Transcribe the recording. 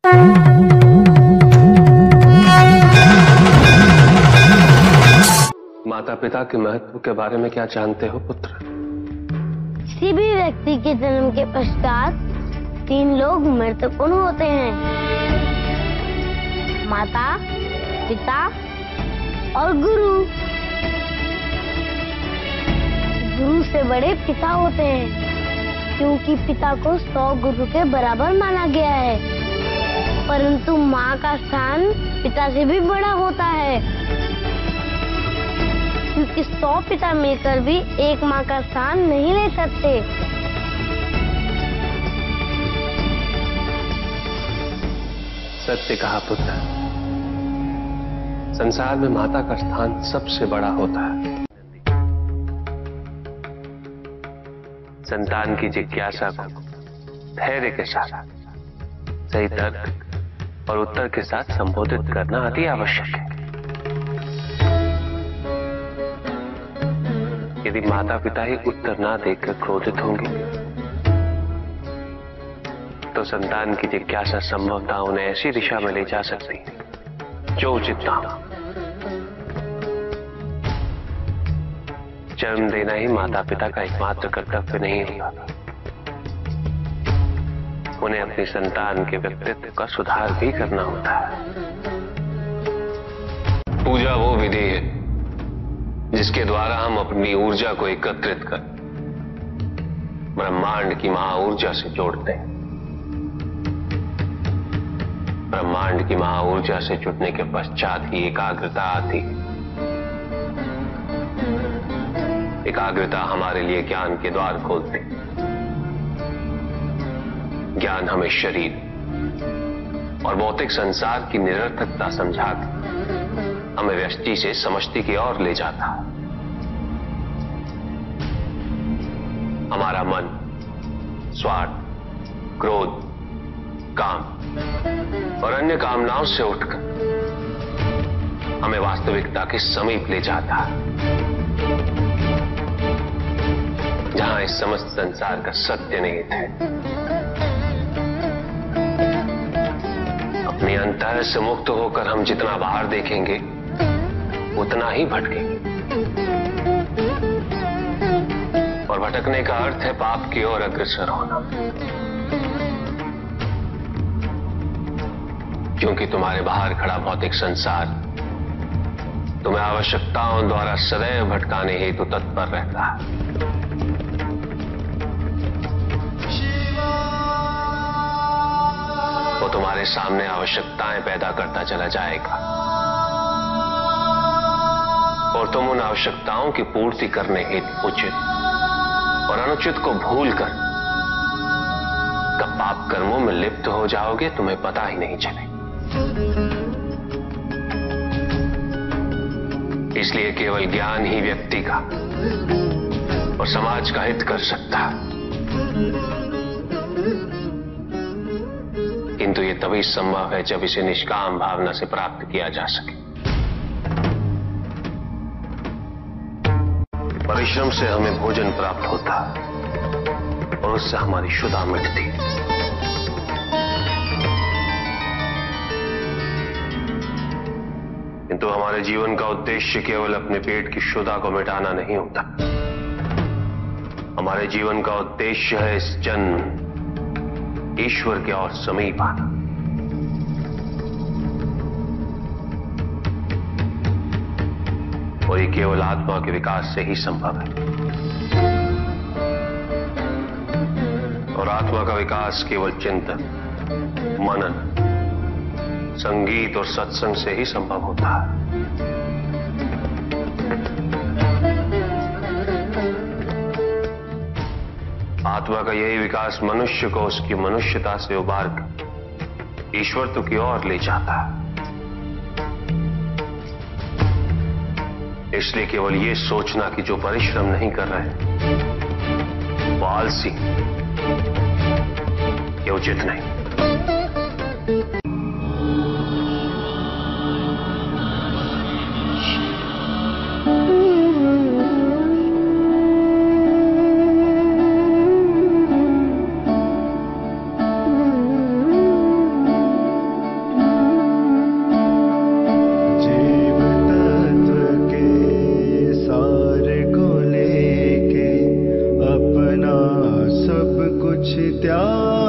माता पिता के महत्व के बारे में क्या जानते हो पुत्र? किसी भी व्यक्ति के जन्म के पश्चात 3 लोग महत्वपूर्ण होते हैं, माता, पिता और गुरु। गुरु से बड़े पिता होते हैं, क्योंकि पिता को 100 गुरु के बराबर माना गया है। परंतु माँ का स्थान पिता से भी बड़ा होता है, क्योंकि 100 पिता मिलकर भी एक माँ का स्थान नहीं ले सकते। सत्य कहा पुत्र। संसार में माता का स्थान सबसे बड़ा होता है। संतान की जिज्ञासा को धैर्य के साथ, सही तर्क और उत्तर के साथ संबोधित करना अति आवश्यक है। यदि माता पिता ही उत्तर ना देकर क्रोधित होंगे तो संतान की जिज्ञासा संभवतः उन्हें ऐसी दिशा में ले जा सकती है जो उचित ना हो। जन्म देना ही माता पिता का एकमात्र कर्तव्य नहीं होता, उन्हें अपनी संतान के व्यक्तित्व का सुधार भी करना होता है। पूजा वो विधि है जिसके द्वारा हम अपनी ऊर्जा को एकत्रित कर ब्रह्मांड की महाऊर्जा से जोड़ते हैं। ब्रह्मांड की महाऊर्जा से जुटने के पश्चात ही एकाग्रता आती है। एकाग्रता हमारे लिए ज्ञान के द्वार खोलती है। ज्ञान हमें शरीर और भौतिक संसार की निरर्थकता समझाकर हमें व्यष्टि से समष्टि की ओर ले जाता है। हमारा मन स्वार्थ, क्रोध, काम और अन्य कामनाओं से उठकर हमें वास्तविकता के समीप ले जाता है, जहां इस समस्त संसार का सत्य निहित है। अपने अंतर से मुक्त होकर हम जितना बाहर देखेंगे उतना ही भटकेंगे, और भटकने का अर्थ है पाप की ओर अग्रसर होना। क्योंकि तुम्हारे बाहर खड़ा भौतिक संसार तुम्हें आवश्यकताओं द्वारा सदैव भटकाने हेतु तत्पर रहता है। वो तुम्हारे सामने आवश्यकताएं पैदा करता चला जाएगा और तुम उन आवश्यकताओं की पूर्ति करने हेतु उचित और अनुचित को भूलकर कब पाप कर्मों में लिप्त हो जाओगे तुम्हें पता ही नहीं चलेगा। इसलिए केवल ज्ञान ही व्यक्ति का और समाज का हित कर सकता है, किंतु यह तभी संभव है जब इसे निष्काम भावना से प्राप्त किया जा सके। परिश्रम से हमें भोजन प्राप्त होता है और उससे हमारी क्षुधा मिटती है। किंतु हमारे जीवन का उद्देश्य केवल अपने पेट की क्षुधा को मिटाना नहीं होता। हमारे जीवन का उद्देश्य है इस जन्म ईश्वर के और समीप आना। और ये केवल आत्मा के विकास से ही संभव है, और आत्मा का विकास केवल चिंतन, मनन, संगीत और सत्संग से ही संभव होता है। आत्मा का यही विकास मनुष्य को उसकी मनुष्यता से उबार कर ईश्वरत्व की ओर ले जाता है। इसलिए केवल ये सोचना कि जो परिश्रम नहीं कर रहे वो आलसी, ये उचित नहीं। त्याग